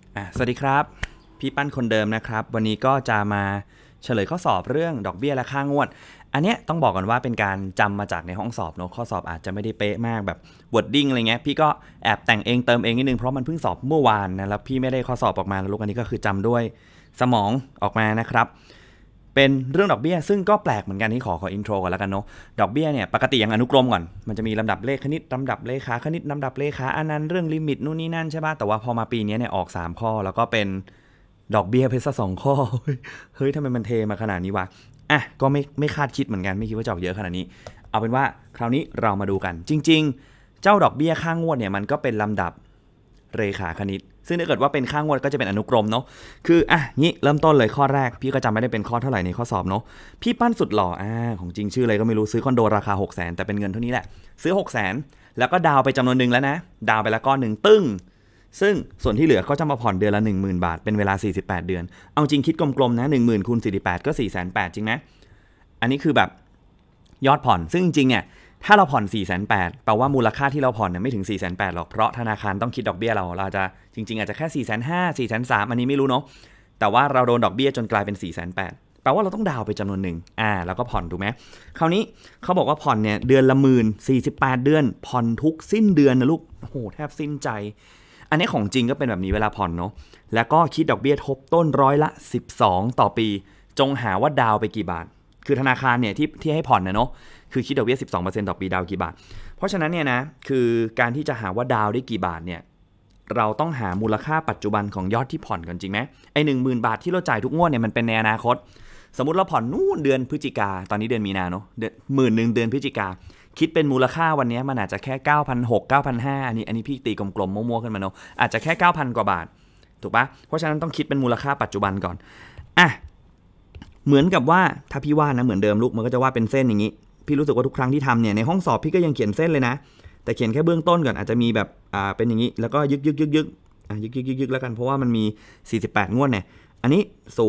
สวัสดีครับพี่ปั้นคนเดิมนะครับวันนี้ก็จะมาเฉลยข้อสอบเรื่องดอกเบี้ยและค่างวดอันเนี้ยต้องบอกก่อนว่าเป็นการจำมาจากในห้องสอบเนาะข้อสอบอาจจะไม่ได้เป๊ะมากแบบ wording อะไรเงี้ยพี่ก็แอบแต่งเองเติมเองนิดนึงเพราะมันเพิ่งสอบเมื่อวานนะแล้วพี่ไม่ได้ข้อสอบออกมาแล้วลูกอันนี้ก็คือจำด้วยสมองออกมานะครับเป็นเรื่องดอกเบี้ยซึ่งก็แปลกเหมือนกันที่ขออินโทรก่อนแล้วกันเนาะดอกเบี้ยเนี่ยปกติอย่างอนุกรมก่อนมันจะมีลำดับเลขคณิตลำดับเลขาคณิตลำดับเลขาอันนั้นเรื่องลิมิตนู่นนี่นั่นใช่ป่ะแต่ว่าพอมาปีนี้เนี่ยออก3ข้อแล้วก็เป็นดอกเบี้ยเพชรสองข้อเฮ้ยทำไมมันเทมาขนาดนี้วะก็ไม่คาดคิดเหมือนกันไม่คิดว่าจะออกเยอะขนาดนี้เอาเป็นว่าคราวนี้เรามาดูกันจริงๆเจ้าดอกเบี้ยค่างวดเนี่ยมันก็เป็นลำดับเรขาคณิตซึ่งถ้าเกิดว่าเป็นค่างวดก็จะเป็นอนุกรมเนาะคืองี้เริ่มต้นเลยข้อแรกพี่ก็จำไม่ได้เป็นข้อเท่าไหร่ในข้อสอบเนาะพี่ปั้นสุดหล่อของจริงชื่ออะไรก็ไม่รู้ซื้อคอนโดราคา 600,000 แต่เป็นเงินเท่านี้แหละซื้อ 600,000 แล้วก็ดาวไปจำนวนนึงแล้วนะดาวไปแล้วก้อนหนึ่งตึ้งซึ่งส่วนที่เหลือก็จะมาผ่อนเดือนละ 10,000 บาทเป็นเวลา48เดือนเอาจริงคิดกลมๆนะ 10,000 คูณ 48ก็ 480,000 จริงไหมอันนี้คือแบบยอดผ่อนซึ่งจริงๆเนี่ยถ้าเราผ่อน 480,000 แปลว่ามูลค่าที่เราผ่อนเนี่ยไม่ถึง 480,000 หรอกเพราะธนาคารต้องคิดดอกเบี้ยเราจะจริงๆอาจจะแค่ 450,000 430,000 อันนี้ไม่รู้เนาะแต่ว่าเราโดนดอกเบี้ยจนกลายเป็น 480,000 แปลว่าเราต้องดาวไปจำนวนหนึ่งแล้วก็ผ่อนถูกไหมคราวนี้เขาบอกว่าผ่อนเนี่ยเดือนละ48เดือนผ่อนทุกสิ้นเดือนนะลูกโอ้โหแทบสิ้นใจอันนี้ของจริงก็เป็นแบบนี้เวลาผ่อนเนาะแล้วก็คิดดอกเบี้ยทบต้นร้อยละ12ต่อปีจงหาว่าดาวไปกี่บาทคือธนาคารเนี่ยที่ให้ผ่อนนะเนาะคือคิดดอกเบี้ย 12% ต่อปีดาวกี่บาทเพราะฉะนั้นเนี่ยนะคือการที่จะหาว่าดาวได้กี่บาทเนี่ยเราต้องหามูลค่าปัจจุบันของยอดที่ผ่อนกันจริงไหมไอ้ 10,000 บาทที่เราจ่ายทุกงวดเนี่ยมันเป็นในอนาคตสมมุติเราผ่อนนู่นเดือนพฤศจิกาตอนนี้เดือนมีนาเนาะ10,000เดือนพฤศจิกาคิดเป็นมูลค่าวันนี้มันอาจจะแค่ 9,600 9,500 อันนี้พี่ตีกลมๆมั่วๆขึ้นมาเนาะอาจจะแค่ 9,000 กว่าบาทถูกปะเพราะฉะนั้นต้องคิดเป็นมูลค่าปัจจุบันก่อนเหมือนกับว่าถ้าพี่วาดนะเหมือนเดิมลูกมันก็จะวาดเป็นเส้นอย่างนี้พี่รู้สึกว่าทุกครั้งที่ทำเนี่ยในห้องสอบพี่ก็ยังเขียนเส้นเลยนะแต่เขียนแค่เบื้องต้นก่อนอาจจะมีแบบเป็นอย่างนี้แล้วก็ยึกแล้วกันเพราะว่ามันมี48งวดเนี่ยอันนี้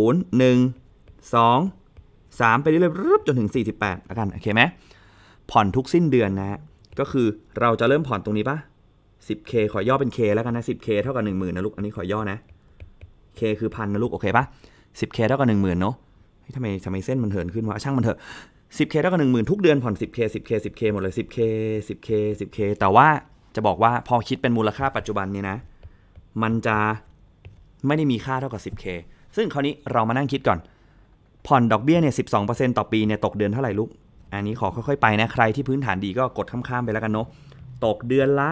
0 1 2 3ไปเรื่อยๆจนถึง48แล้วกันโอเคไหมผ่อนทุกสิ้นเดือนนะก็คือเราจะเริ่มผ่อนตรงนี้ปะ 10k ขอย่อเป็น k แล้วกันนะ 10k เท่ากับ 10,000นะลูกอันนี้ขอย่อนะ k คือพันนะลูกโอเคปะ 10k เท่ากับ 10,000เนาะทำไมเส้นมันเหินขึ้นวะช่างมันเถอะ 10k เท่ากับ 10,000ทุกเดือนผ่อน 10k 10k 10k หมดเลย 10k 10k 10k แต่ว่าจะบอกว่าพอคิดเป็นมูลค่าปัจจุบันเนี่ยนะมันจะไม่ได้มีค่าเท่ากับ 10k ซึ่งคราวนี้เรามานั่งคิดก่อนผ่อนดอกเบี้ยเนี่ย 12% ต่อปีเนี่ยตกเดือนเท่าไหร่ลูกอันนี้ขอค่อยๆไปนะใครที่พื้นฐานดีก็กดข้ามๆไปแล้วกันเนาะตกเดือนละ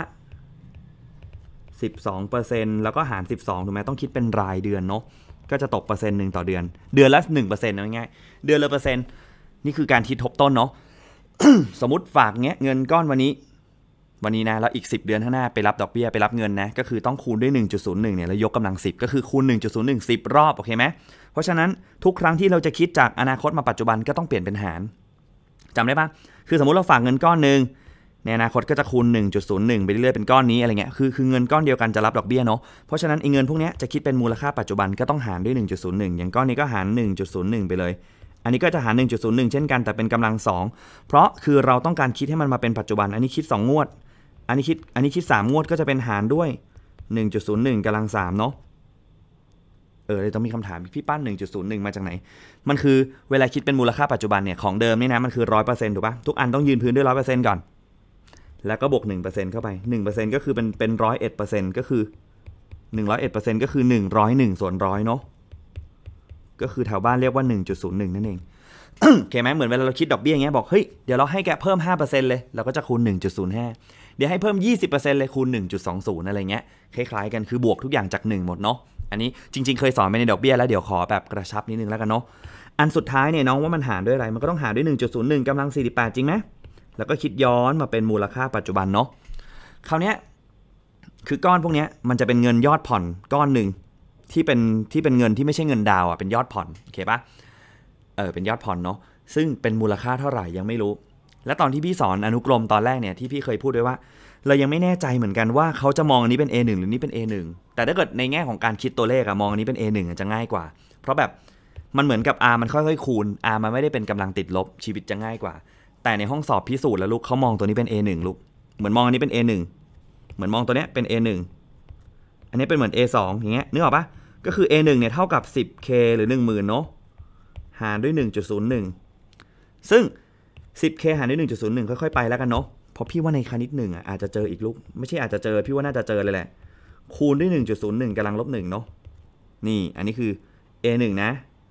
12% แล้วก็หาร12ถูกไหมต้องคิดเป็นรายเดือนเนาะก็จะตก1%ต่อเดือนเดือนละ 1% นะง่ายๆเดือนละเปอร์เซ็นต์นี่คือการคิดทบต้นเนาะ สมมติฝากเงินก้อนวันนี้นะแล้วอีก10เดือนข้างหน้าไปรับดอกเบี้ยไปรับเงินนะก็คือต้องคูณด้วย 1.01 เนี่ยแล้วยกกำลัง10ก็คือคูณ 1.01 10 รอบโอเคไหมเพราะฉะนั้นทุกครั้งที่เราจะคิดจากอนาคตมาปัจจุบันก็ต้องเปลี่ยนเป็นหารจำได้ปะคือสมมติเราฝากเงินก้อนนึงในอนาคตก็จะคูณ 1.01 ไปเรื่อยๆเป็นก้อนนี้อะไรเงี้ยคือเงินก้อนเดียวกันจะรับดอกเบี้ยเนาะเพราะฉะนั้นเงินพวกนี้จะคิดเป็นมูลค่าปัจจุบันก็ต้องหารด้วย 1.01 อย่างก้อนนี้ก็หาร 1.01 ไปเลยอันนี้ก็จะหาร 1.01 เช่นกันแต่เป็นกำลัง2เพราะคือเราต้องการคิดให้มันมาเป็นปัจจุบันอันนี้คิด2งวดอันนี้คิด3งวดก็จะเป็นหารด้วย 1.01 กำลัง3เนาะเลยต้องมีคำถามพี่ปั้น 1.01 มาจากไหนมันคือเวลาคิดเป็นมูลค่าปัจจุบันเนี่ยของเดิมนี่นะมันคือ 100% ถูกป่ะทุกอันต้องยืนพื้นด้วย 100% ก่อนแล้วก็บวก 1% เข้าไป 1% ก็คือเป็น 101% ก็คือ 101% ก็คือ101ส่วน100เนาะก็คือแถวบ้านเรียกว่า 1.01 นั่นเอง โอเคไหมเหมือนเวลาเราคิดดอกเบี้ยอย่างเงี้ยบอกเฮ้ยเดี๋ยวเราให้แกเพิ่ม 5% เลยเราก็จะคูณ 1.05 เดี๋ยวให้เพิ่ม 20% เลยคูณ 1.20 อะไรเงี้ยคล้ายๆกันคือบวกทุกอย่างจาก1หมดเนาะอันนี้จริงๆเคยสอนไปในดอกเบี้ยแล้วเดี๋ยวขอแบบกระชับนิดนึงแล้วกันเนาะอันสุดท้ายเนี่ยน้องว่ามันหารด้วยอะไรมันก็ต้องหารด้วย 1.01 กำลัง48จริงไหมแล้วก็คิดย้อนมาเป็นมูลค่าปัจจุบันเนาะคราวนี้คือก้อนพวกนี้มันจะเป็นเงินยอดผ่อนก้อนหนึ่งที่เป็นเงินที่ไม่ใช่เงินดาวเป็นยอดผ่อนโอเคปะเป็นยอดผ่อนเนาะซึ่งเป็นมูลค่าเท่าไหร่ยังไม่รู้และตอนที่พี่สอนอนุกรมตอนแรกเนี่ยที่พี่เคยพูดไว้ว่าเรายังไม่แน่ใจเหมือนกันว่าเขาจะมองอันนี้เป็น A1 หรือนี่เป็น A1 แต่ถ้าเกิดในแง่ของการคิดตัวเลขมองอันนี้เป็น A1 จะง่ายกว่าเพราะแบบมันเหมือนกับ R มันค่อยๆคูณ R มันไม่ได้เป็นกำลังติดลบชีวิตจะง่ายกว่าแต่ในห้องสอบพิสูจน์แล้วลูกเขามองตัวนี้เป็น A1 ลูกเหมือนมองอันนี้เป็น A1 เหมือนมองตัวเนี้ยเป็น A1 อันนี้เป็นเหมือน A2 อย่างเงี้ยนึกออกปะก็คือ A1 เนี่ยเท่ากับ 10K หรือ 10,000 เนาะหารด้วย 1.01 ซึ่ง 10K หารด้วย 1.01 ค่อยๆไปแล้วกันเนาะเพราะพี่ว่าในคณิต1อาจจะเจออีกลูกไม่ใช่อาจจะเจอพี่ว่าน่าจะเจอเลยแหละคูณด้วย 1.01 กำลังลบ1เนาะนี่อันนี้คือ A1 นะ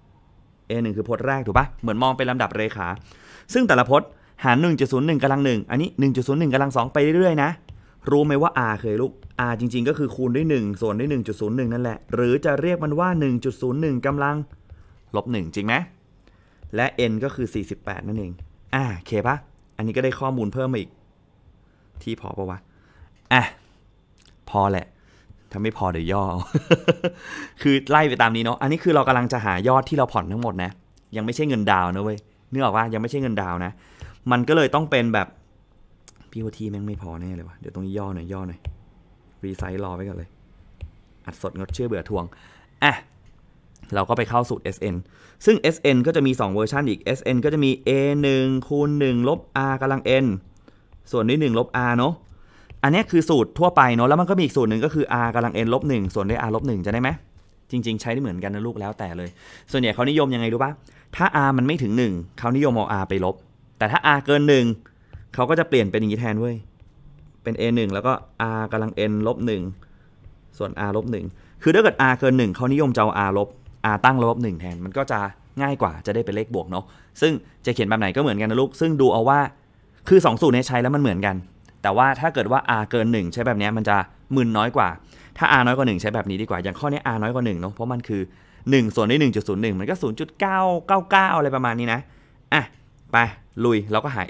A1 คือพจน์แรกถูกปะเหมือนมองเป็นลำดับเรขาซึ่งแต่ละพจน์หาร 1.01 กำลัง1อันนี้ 1.01 กำลัง2ไปเรื่อยๆนะรู้ไหมว่า r เคยลูก r จริงๆก็คือคูณด้วย1ส่วนด้วย 1.01 นั่นแหละหรือจะเรียกมันว่า 1.01 กำลังลบ1จริงไหมและ n ก็คือ48นั่นเองเคปะอันนี้ก็ได้ข้อมูลเพิ่มมาอีกที่พอปะวะพอแหละถ้าไม่พอเดี๋ยวย่อ คือไล่ไปตามนี้เนาะอันนี้คือเรากำลังจะหายอดที่เราผ่อนทั้งหมดนะยังไม่ใช่เงินดาวนะเว้ยนึกออกว่ายังไม่ใช่เงินดาวนะมันก็เลยต้องเป็นแบบพี่ว่าที่แม่งไม่พอแน่เลยวะเดี๋ยวตรงนี้ย่อหน่อยรีไซส์รอไว้กันเลยอัดสดงดเชื่อเบื่อทวงเราก็ไปเข้าสูตร SN ซึ่ง SN ก็จะมี2เวอร์ชันอีก SN ก็จะมี A1 คูณ1ลบ R กำลัง N ส่วนด้วย1ลบ R เนาะอันนี้คือสูตรทั่วไปเนาะแล้วมันก็มีอีกสูตรหนึ่งก็คือ r กำลัง n ลบ1ส่วนด้วย r ลบ1จะได้ไหมจริงๆใช้ได้เหมือนกันนะลูกแล้วแต่เลยส่วนใหญ่เขานิยมยังไงรู้ป่ะถ้า r มันไม่ถึง1เขานิยมเอา r ไปลบแต่ถ้า r เกิน1เขาก็จะเปลี่ยนเป็นอย่างนี้แทนเว้ยเป็น a1 แล้วก็ r กำลัง n ลบ1ส่วน r ลบ1คือถ้าเกิด r เกิน1เขานิยมจะเอา r ลบ r ตั้งลบ1แทนมันก็จะง่ายกว่าจะได้เป็นเลขบวกเนาะซึ่งจะเขียนแบบไหนก็เหมือนกันนะลูกซึ่งดูเอาว่าคือ2สูตรนี้ใช้แล้วมันเหมือนกันแต่ว่าถ้าเกิดว่า r เกิน1ใช้แบบนี้มันจะมึนน้อยกว่าถ้า r น้อยกว่า1ใช้แบบนี้ดีกว่าอย่างข้อนี้ r น้อยกว่า1เนาะเพราะมันคือ1ส่วนด้วย 1.01 มันก็ 0.999 อะไรประมาณนี้นะไปลุยเราก็หา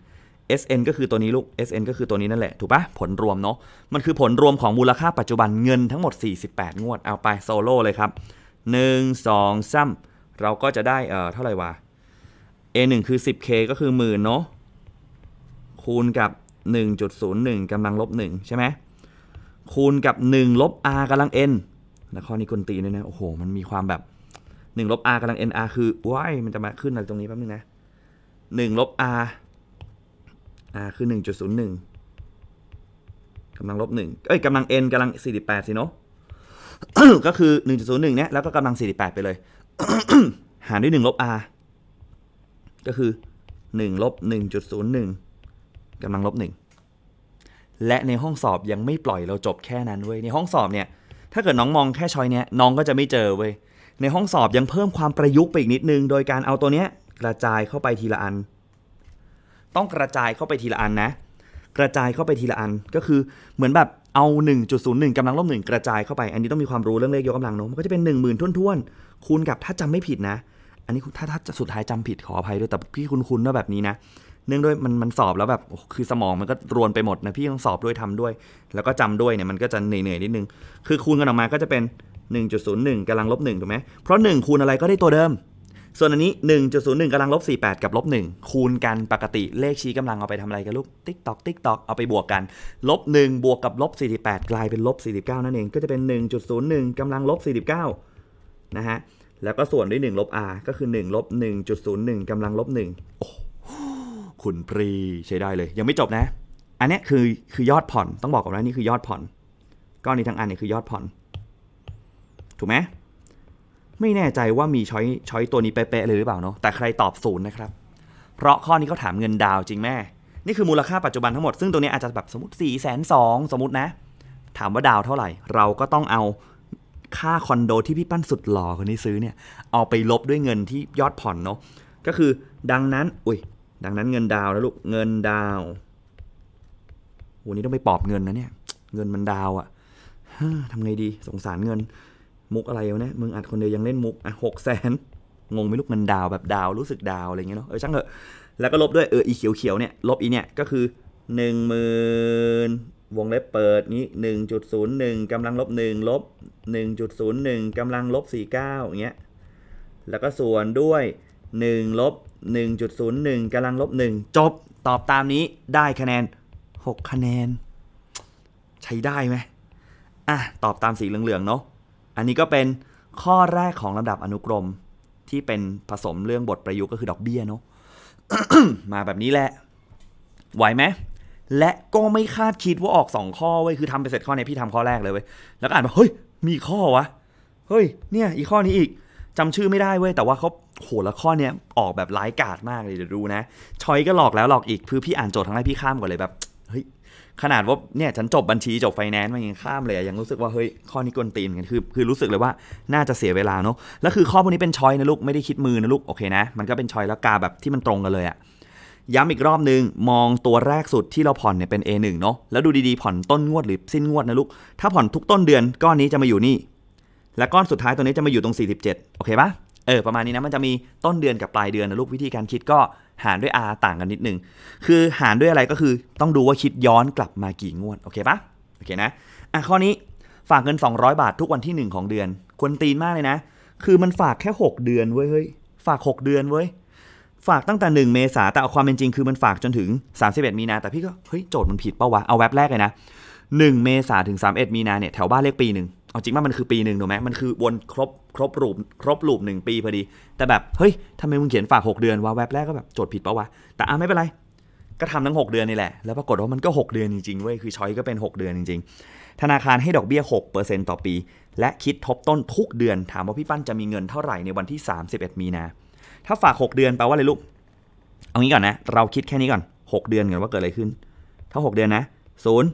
SN ก็คือตัวนี้ลูก SN ก็คือตัวนี้นั่นแหละถูกปะผลรวมเนาะมันคือผลรวมของมูลค่าปัจจุบันเงินทั้งหมด48งวดเอาไปโซโล่เลยครับ1 2 3เราก็จะได้เท่าไหร่วะ A1 คือ 10K ก็คือ 10,000 เนาะคูณกับ1.01 กำลังลบ1ใช่ไหมคูณกับ1ลบ r กำลัง n แล้วข้อนี้กลตีด้วยนะโอ้โหมันมีความแบบ1ลบ r กำลัง n r คือว้ายมันจะมาขึ้นอะไรตรงนี้แป๊บนึงนะ1ลบ r คือ 1.01 กำลังลบ1กำลัง n กำลัง48สิเนาะ ก็คือ 1.01 เนี่ยแล้วก็กำลัง48ไปเลย หารด้วย1ลบ r ก็คือ1ลบ 1.01 กำลังลบ1และในห้องสอบยังไม่ปล่อยเราจบแค่นั้นเว้ยในห้องสอบเนี่ยถ้าเกิดน้องมองแค่ช้อยเนี้ยน้องก็จะไม่เจอเว้ยในห้องสอบยังเพิ่มความประยุกต์ไปอีกนิดนึงโดยการเอาตัวเนี้ยกระจายเข้าไปทีละอันต้องกระจายเข้าไปทีละอันนะกระจายเข้าไปทีละอันก็คือเหมือนแบบเอา 1.01 กำลังลบ1กระจายเข้าไปอันนี้ต้องมีความรู้เรื่องเลขยกกำลังเนาะมันก็จะเป็น 10,000 ท้วนๆคูณกับถ้าจำไม่ผิดนะอันนี้ถ้าสุดท้ายจำผิดขออภัยด้วยแต่พี่คุ้นๆว่าแบบนี้นะเนื่องด้วยมันสอบแล้วแบบคือสมองมันก็รวนไปหมดนะพี่ต้องสอบด้วยทำด้วยแล้วก็จำด้วยเนี่ยมันก็จะเหนื่อยนิดนึงคือคูณกันออกมาก็จะเป็น 1.01 กำลังลบ1ถูกไหมเพราะ1คูณอะไรก็ได้ตัวเดิมส่วนอันนี้ 1.01 กำลังลบ48กับลบ1คูณกันปกติเลขชี้กำลังเอาไปทำอะไรกันลูกติ๊กตอกเอาไปบวกกันลบ1บวกกับลบ48กลายเป็นลบ49นั่นเองก็จะเป็น 1.01 กำลังลบ49นะฮะแล้วก็ส่วนด้วย1ลบ r ก็คือ1ลบ 1.01 กำลังลบ1โอ้คุณปรีใช้ได้เลยยังไม่จบนะอันนี้คือยอดผ่อนต้องบอกก่อนว่านี่คือยอดผ่อนก้อนนี้ทั้งอันนี่คือยอดผ่อนถูกไหมไม่แน่ใจว่ามีช้อยตัวนี้เป๊ะๆเลยหรือเปล่าเนาะแต่ใครตอบ0นะครับเพราะข้อนี้เขาถามเงินดาวจริงแม่นี่คือมูลค่าปัจจุบันทั้งหมดซึ่งตัวนี้อาจจะแบบสมมติ 420,000 สมมตินะถามว่าดาวเท่าไหร่เราก็ต้องเอาค่าคอนโดที่พี่ปั้นสุดหล่อคนนี้ซื้อเนี่ยเอาไปลบด้วยเงินที่ยอดผ่อนเนาะก็คือดังนั้นเงินดาวนะลูกเงินดาววันนี้ต้องไปปอบเงินนะเนี่ยเงินมันดาวอะทำไงดีสงสารเงินมุกอะไรวะเนี่ยมึงอัดคนเดียวยังเล่นมุก600,000งงไหมลูกเงินดาวแบบดาวรู้สึกดาวอะไรเงี้ยเนาะช่างเถอะแล้วก็ลบด้วยอีเขียวเนี่ยลบอีเนี่ยก็คือ 10,000 วงเล็บเปิดนี้ 1.01 กำลังลบ1ลบ 1.01 กำลังลบ49อย่างเงี้ยแล้วก็ส่วนด้วย1ลบ 1.01 กำลังลบ1จบตอบตามนี้ได้คะแนน6คะแนนใช้ได้ไหมตอบตามสีเหลืองๆเนาะอันนี้ก็เป็นข้อแรกของลำดับอนุกรมที่เป็นผสมเรื่องบทประยุกต์ก็คือดอกเบี้ยเนาะ มาแบบนี้แหละไหวไหมและก็ไม่คาดคิดว่าออก2ข้อเว้ยคือทำไปเสร็จข้อนี้พี่ทำข้อแรกเลยเว้ยแล้วก็อ่านว่าเฮ้ยมีข้อวะเฮ้ยเนี่ยอีกข้อนี้อีกจำชื่อไม่ได้เว้ยแต่ว่าเขาโหแล้วข้อเนี้ยออกแบบร้ายกาจมากเลยเดี๋ยวดูนะชอยก็หลอกแล้วหลอกอีกคือพี่อ่านโจทย์ทั้งแรกพี่ข้ามก่อนเลยแบบเฮ้ยขนาดว่าเนี่ยฉันจบบัญชีจบไฟแนนซ์มายังข้ามเลยยังรู้สึกว่าเฮ้ยข้อนี้กวนตีนกันคือรู้สึกเลยว่าน่าจะเสียเวลาเนาะแล้วคือข้อพวกนี้เป็นชอยนะลูกไม่ได้คิดมือนะลูกโอเคนะมันก็เป็นชอยแล้วกาแบบที่มันตรงกันเลยอะย้ำอีกรอบนึงมองตัวแรกสุดที่เราผ่อนเนี่ยเป็น A1 เนาะแล้วดูดีๆผ่อนต้นงวดหรือสิ้นงวดนะลูกถ้าผ่อนทุกต้นเดือนก้อนนี้จะมาอยู่นี่และก้อนสุดท้ายตัวนี้จะมาอยู่ตรง47โอเคปะประมาณนี้นะมันจะมีต้นเดือนกับปลายเดือนนะลูกวิธีการคิดก็หารด้วย R ต่างกันนิดนึงคือหารด้วยอะไรก็คือต้องดูว่าคิดย้อนกลับมากี่งวดโอเคปะโอเคนะข้อนี้ฝากเงิน200 บาททุกวันที่1ของเดือนควรตีนมากเลยนะคือมันฝากแค่6เดือนเว้ยเฮ้ยฝาก6เดือนเว้ยฝากตั้งแต่1เมษาแต่เอาความเป็นจริงคือมันฝากจนถึง31มีนาแต่พี่ก็เฮ้ยโจทย์มันผิดป่าววะเอาแว็บแรกเลยนะ1เมษาถึง31มีนาเนี่ยแถวบ้านเลขปีนึงเอาจริงว่ามันคือปีนึงถูกไหมมันคือวนครบลูป1ปีพอดีแต่แบบเฮ้ยทำไมมึงเขียนฝาก6เดือนวะแว็บแรกก็แบบโจทย์ผิดป่าววะแต่ไม่เป็นไรก็ทำทั้ง6เดือนนี่แหละแล้วปรากฏว่ามันก็6เดือนจริงๆเว้ยคือช้อยก็เป็น6เดือนจริงๆธนาคารให้ดอกเบี้ย 6% ต่อปีและคิดทบต้นทุกเดือนถามว่าพี่ปั้นจะมีเงินเท่าไหร่ในวันที่31มีนาถ้าฝาก6เดือนแปลว่าอะไรลูกเอางี้ก่อนนะเราคิดแค่นี้ก่อน6เดือนก่อนว่าเกิดอะไรขึ้นถ้า6เดือนนะ0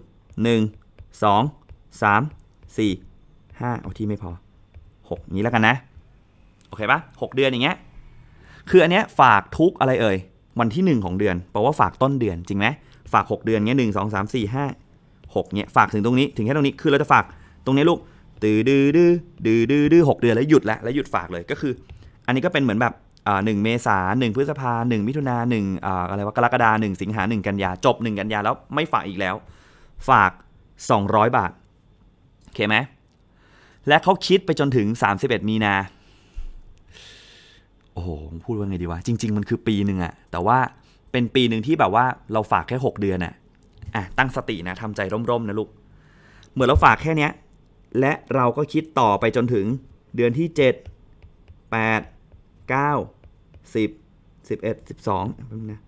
1 2 3 4 5เอาที่ไม่พอ6นี้แล้วกันนะโอเคปะ6เดือนอย่างเงี้ยคืออันเนี้ยฝากทุกอะไรวันที่1ของเดือนแปลว่าฝากต้นเดือนจริงไหมฝาก6เดือนเงี้ย1 2 3 4 5 6เงี้ยฝากถึงตรงนี้ถึงแค่ตรงนี้คือเราจะฝากตรงนี้ลูกดื้อ6เดือนแล้วหยุดแล้วหยุดฝากเลยก็คืออันนี้ก็เป็นเหมือนแบบ1เมษา1พฤษภา1มิถุนา1อะไรว่ากรกฎา1สิงหา1กันยาจบ1กันยาแล้วไม่ฝากอีกแล้วฝาก200 บาทโอเคไหมและเขาคิดไปจนถึง31มีนาโอ้โหพูดว่าไงดีวะจริงๆมันคือปีนึงอะแต่ว่าเป็นปีนึงที่แบบว่าเราฝากแค่6เดือนอะตั้งสตินะทำใจร่มๆนะลูกเหมือนเราฝากแค่เนี้ยและเราก็คิดต่อไปจนถึงเดือนที่7 8 9 10 11 12นะ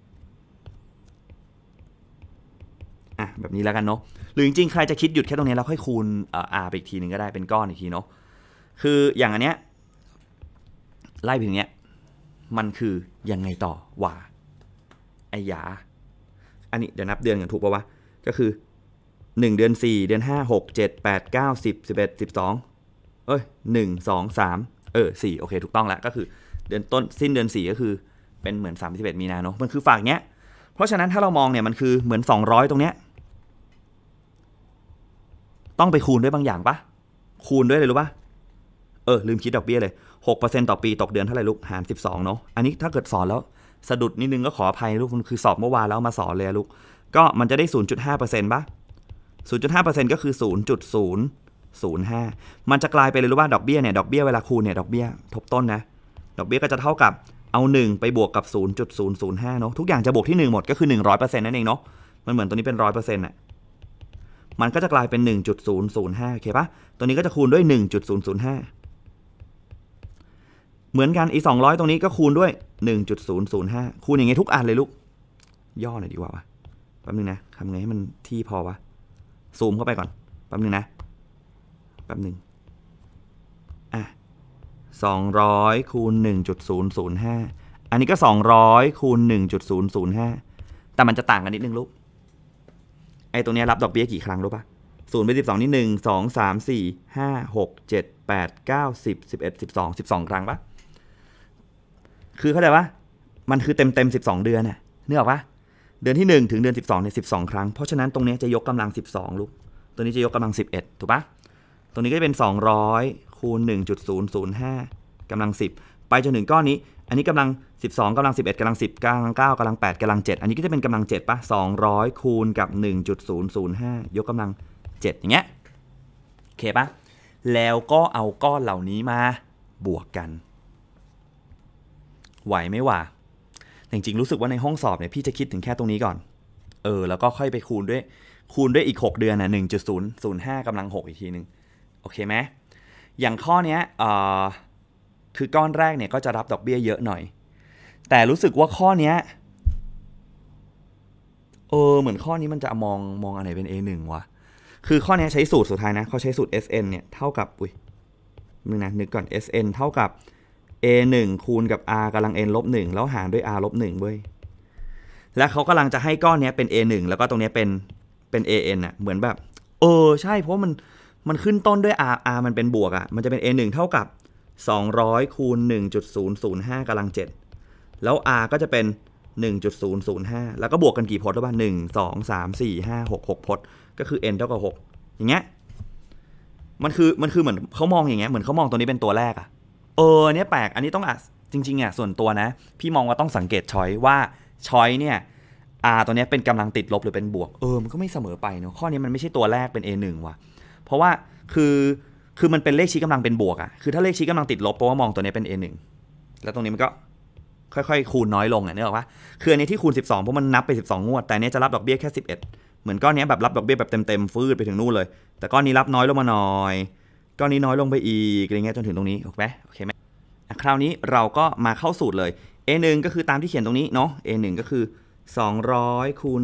แบบนี้แล้วกันเนาะหรือจริงๆใครจะคิดหยุดแค่ตรงนี้แล้วค่อยคูณไปอีกทีนึงก็ได้เป็นก้อนอีกทีเนาะคืออย่างอันเนี้ยไล่ไปถึงเนี้ยมันคือยังไงต่อว่าไอ้ยาอันนี้เดี๋ยวนับเดือนกันถูกป่าววะก็คือ1เดือน4เดือน5 6 7 8 9 10 11 12 1 2 3 4โอเคถูกต้องแล้วก็คือเดือนต้นสิ้นเดือน4ก็คือเป็นเหมือน31มีนาเนาะมันคือฝากเนี้ยเพราะฉะนั้นถ้าเรามองเนี่ยมันคือเหมือน200ตรงเนี้ยต้องไปคูณด้วยบางอย่างปะคูณด้วยเลยรู้ปะลืมคิดดอกเบี้ยเลย 6% ต่อปีตกเดือนเท่าไหร่ลูกหาร12เนาะอันนี้ถ้าเกิดสอนแล้วสะดุดนิดนึงก็ขออภัยลูกมันคือสอบเมื่อวานแล้วมาสอนเลยลูกก็มันจะได้ 0.5% ปะ 0.5% ก็คือ 0.005 มันจะกลายไปเลยรู้ป่ะดอกเบี้ยเนี่ยดอกเบี้ยเวลาคูณเนี่ยดอกเบี้ยทบต้นนะดอกเบี้ยก็จะเท่ากับเอา1ไปบวกกับ 0.005 เนาะทุกอย่างจะบวกที่1หมดก็คือ 100% นั่นเองเนาะมันเหมือนตัวนี้เป็น 100% อ่ะมันก็จะกลายเป็น 1.005 โอเคปะตัวนี้ก็จะคูณด้วย 1.005 เหมือนกันอีก200ตรงนี้ก็คูณด้วย 1.005 คูณอย่างงี้ทุกอันเลยลูกย่อหน่อยดีกว่าวะแป๊บนึงนะทำไงให้มันที่พอวะซูมเข้าไปก่อนแป๊บนึงนะแป๊บนึง200คูณ 1.005 อันนี้ก็200คูณ 1.005 แต่มันจะต่างกันนิดนึงลูกไอ้ตรงนี้รับดอกเบี้ยกี่ครั้งรู้ป่ะ0ไป12นี่1 2 3 4 5 6 7 8 9 10 11 12 ครั้งป่ะคือเข้าใจป่ะมันคือเต็ม12เดือนน่ะนึกออกป่ะเดือนที่1ถึงเดือน12เนี่ย12ครั้งเพราะฉะนั้นตรงนี้จะยกกำลัง12ลูกตัวนี้จะยกกำลัง11ถูกป่ะตรงนี้ก็จะเป็น200คูณ 1.005 กำลัง10ไปจนถึงก้อนนี้อันนี้กำลัง12กำลัง11กำลัง10กำลัง9กำลัง8กำลัง7อันนี้ก็จะเป็นกำลัง7ป่ะ200คูณกับ 1.005 ยกกำลัง7อย่างเงี้ยโอเคป่ะแล้วก็เอาก้อนเหล่านี้มาบวกกันไหวไหมวะจริงๆรู้สึกว่าในห้องสอบเนี่ยพี่จะคิดถึงแค่ตรงนี้ก่อนแล้วก็ค่อยไปคูณด้วยอีก6เดือนน่ะ 1.005 กำลัง6อีกทีนึงโอเคไหมอย่างข้อเนี้ยคือก้อนแรกเนี่ยก็จะรับดอกเบี้ยเยอะหน่อยแต่รู้สึกว่าข้อเนี้ยเหมือนข้อนี้มันจะมองอันไหนเป็น A1 วะคือข้อนี้ใช้สูตรสุดท้ายนะเขาใช้สูตร SN เนี่ยเท่ากับนึกก่อน SN เท่ากับ A1 คูณกับ R กำลัง N ลบ1แล้วหารด้วย R ลบ1เว้ยแล้วเขากำลังจะให้ก้อนนี้เป็น A1 แล้วก็ตรงนี้เป็น AN อ่ะเหมือนแบบใช่เพราะมันขึ้นต้นด้วย R มันเป็นบวกอ่ะมันจะเป็น A1 เท่ากับ200คูณ 1.005 กำลัง7แล้ว R ก็จะเป็น 1.005 แล้วก็บวกกันกี่พจน์แล้วบ้าง1 2 3 4 5 6 6พจน์ก็คือ n เท่ากับ6อย่างเงี้ยมันคือเหมือนเขามองอย่างเงี้ยเหมือนเขามองตัวนี้เป็นตัวแรกอ่ะเนี่ยแปลกอันนี้ต้องจริงๆอ่ะส่วนตัวนะพี่มองว่าต้องสังเกตช้อยว่าช้อยเนี่ย r ตัวนี้เป็นกำลังติดลบหรือเป็นบวกมันก็ไม่เสมอไปเนาะข้อนี้มันไม่ใช่ตัวแรกเป็น a1 ว่ะเพราะว่าคือมันเป็นเลขชี้กำลังเป็นบวกอ่ะคือถ้าเลขชี้กำลังติดลบแปลว่ามองตัวนี้เป็น a1 แล้วตรงนี้มันก็ค่อยๆคูณน้อยลงอ่ะนึกออกปะคืออันนี้ที่คูณ12เพราะมันนับไป12งวดแต่เนี้ยจะรับดอกเบี้ยแค่11เหมือนก้อนนี้แบบรับดอกเบี้ยแบบเต็มๆฟืดไปถึงนู่นเลยแต่ก้อนนี้รับน้อยลงมาหน่อยก้อนนี้น้อยลงไปอีกอะไรเงี้ยจนถึงตรงนี้โอเคไหมคราวนี้เราก็มาเข้าสูตรเลย A1 ก็คือตามที่เขียนตรงนี้เนาะ A1 ก็คือ200คูณ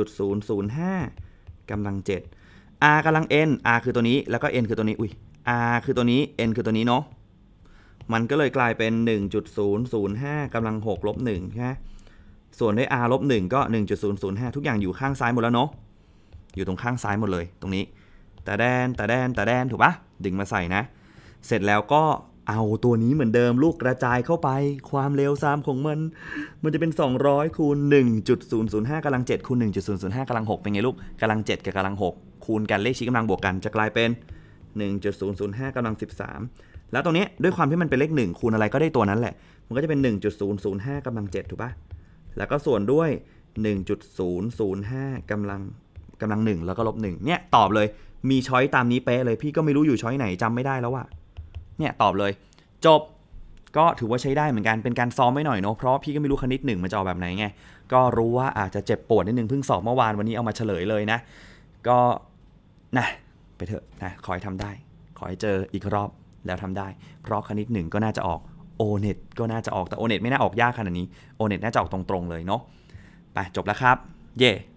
1.005 กำลัง7 R กำลัง N R คือตัวนี้แล้วก็ N คือตัวนี้R คือตัวนี้ N คือตัวนี้เนาะมันก็เลยกลายเป็น 1.005 กำลัง6ลบ1ใช่ไหมส่วนด้วย R ลบ1ก็ 1.005 ทุกอย่างอยู่ข้างซ้ายหมดแล้วเนาะอยู่ตรงข้างซ้ายหมดเลยตรงนี้แต่แดนถูกปะดึงมาใส่นะเสร็จแล้วก็เอาตัวนี้เหมือนเดิมลูกกระจายเข้าไปความเร็วซ้ำของมันจะเป็น200คูณ 1.005 กำลัง7คูณ 1.005 กำลัง6เป็นไงลูกกำลัง7กับกำลัง6คูณกันเลขชี้กำลังบวกกันจะกลายเป็น 1.005 กำลัง13แล้วตรงนี้ด้วยความที่มันเป็นเลข1คูณอะไรก็ได้ตัวนั้นแหละมันก็จะเป็น 1.005 กำลัง7ถูกปะแล้วก็ส่วนด้วย 1.005 กำลัง1แล้วก็ลบ1เนี่ยตอบเลยมีช้อยตามนี้เป๊ะเลยพี่ก็ไม่รู้อยู่ช้อยไหนจำไม่ได้แล้วอะเนี่ยตอบเลยจบก็ถือว่าใช้ได้เหมือนกันเป็นการซ้อมไว้หน่อยเนาะเพราะพี่ก็ไม่รู้คณิต1มันจะออกแบบไหนไงก็รู้ว่าอาจจะเจ็บปวดนิดนึงเพิ่งสอบเมื่อวานวันนี้เอามาเฉลยเลยนะก็นะไปเถอะนะขอให้ทำได้ขอให้เจออีกรอบแล้วทำได้เพราะคณิต1ก็น่าจะออกO-NET ก็น่าจะออกแต่ O-NET ไม่น่าออกยากขนาดนี้ O-NET น่าจะออกตรงๆเลยเนาะไปจบแล้วครับเย่